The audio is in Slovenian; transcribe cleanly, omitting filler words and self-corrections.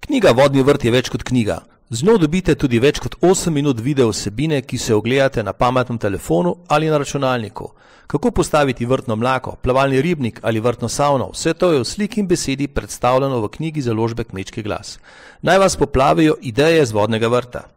Knjiga Vodni vrt je več kot knjiga. Z njo dobite tudi več kot 8 minut video vsebine, ki se ogledate na pametnem telefonu ali na računalniku. Kako postaviti vrtno mlako, plavalni ribnik ali vrtno savno, vse to je v sliki in besedi predstavljeno v knjigi založbe Kmečki glas. Naj vas poplavijo ideje z vodnega vrta.